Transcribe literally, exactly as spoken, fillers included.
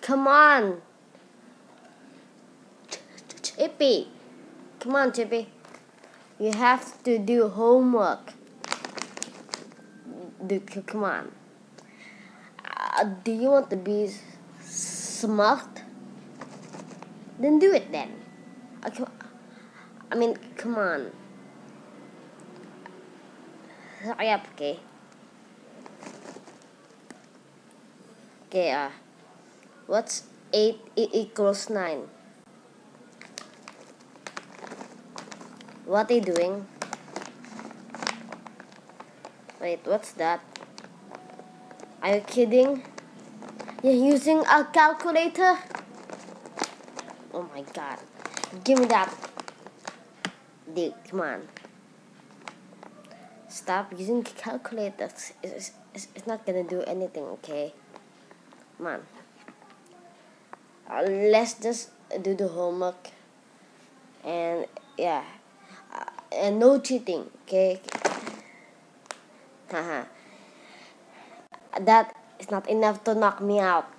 Come on. Chippy. Come on, Chippy. You have to do homework. Do, come on. Uh, do you want to be smart? Then do it then. Okay. I mean, come on. Hurry up, okay? Okay, uh, what's eight e equals nine? What are you doing? Wait, what's that? Are you kidding? You're using a calculator? Oh my god. Give me that. Dude, come on. Stop using calculators. It's, it's, it's not gonna do anything, okay? Come on. Uh, let's just do the homework. And yeah. Uh, and no cheating, okay? Haha. That is not enough to knock me out.